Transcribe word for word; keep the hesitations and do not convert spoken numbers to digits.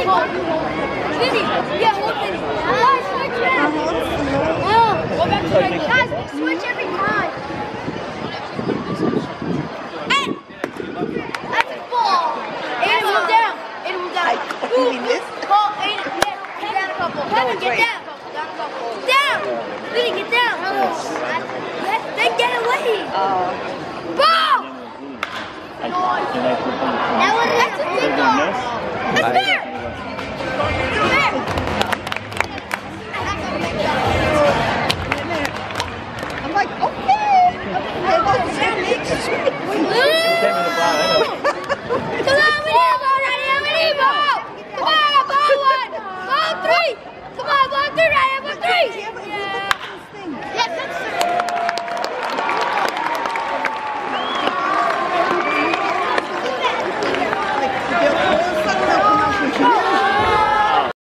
Vinny, yeah, hold Vinny. Guys, switch back. Oh, go back to regular. Guys, switch every time. And that's a ball. Aiden, move down. Aiden, move down. You mean this? Ball, Aiden, yeah, get down a couple. Kevin, get down. Down a couple. Down. Vinny, get down. Then get away. Oh. Ball. That was that's a good ball. That's